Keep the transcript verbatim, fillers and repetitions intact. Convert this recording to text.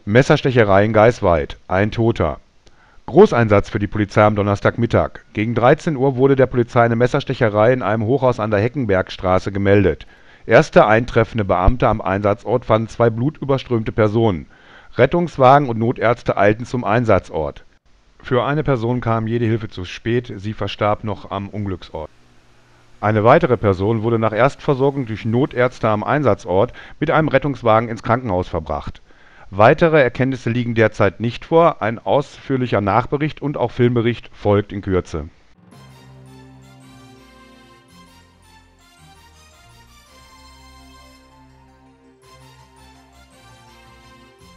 Messerstecherei in Greifswald, ein Toter. Großeinsatz für die Polizei am Donnerstagmittag. Gegen dreizehn Uhr wurde der Polizei eine Messerstecherei in einem Hochhaus an der Heckenbergstraße gemeldet. Erste eintreffende Beamte am Einsatzort fanden zwei blutüberströmte Personen. Rettungswagen und Notärzte eilten zum Einsatzort. Für eine Person kam jede Hilfe zu spät, sie verstarb noch am Unglücksort. Eine weitere Person wurde nach Erstversorgung durch Notärzte am Einsatzort mit einem Rettungswagen ins Krankenhaus verbracht. Weitere Erkenntnisse liegen derzeit nicht vor, ein ausführlicher Nachbericht und auch Filmbericht folgt in Kürze.